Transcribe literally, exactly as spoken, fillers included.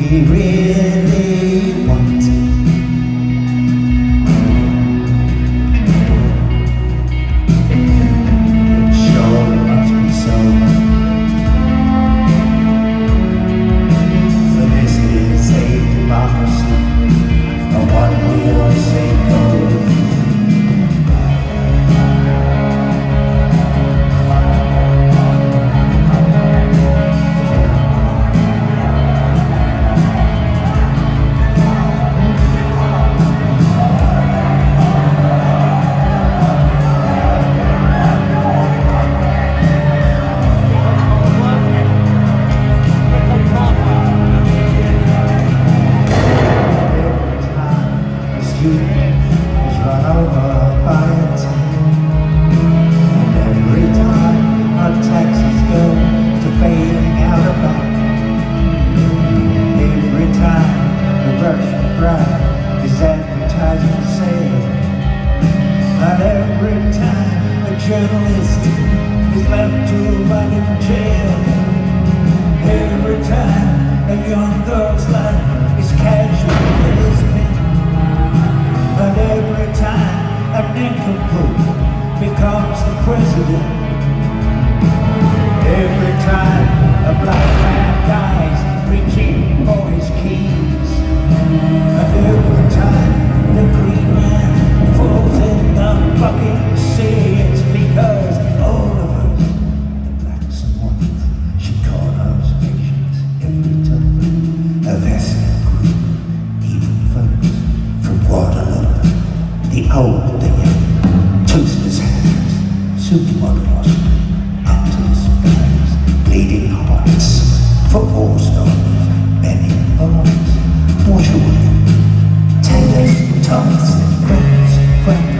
we really want. It surely must be so, for this is a democracy, a one we all say goes. Is run over by a tank, and every time our taxis go to bailing out a bank, every time the Russian bride is advertising for sale, and every time a journalist is left to rot in jail, every time a young girl's life is casually spent. And every time a nincompoop becomes the president, every time a black man dies reaching for his keys, and every time the green man falls in the fucking sea, it's because all of us, the blacks and whites, should call us nations every time. A vessel group, even folks from Waterloo, the old, the young, toasters' hands, supermodels, actors, skies, bleeding hearts, football stars, Benny Barnes, Washerwood, Taylors, Thomas, Grants, Grant,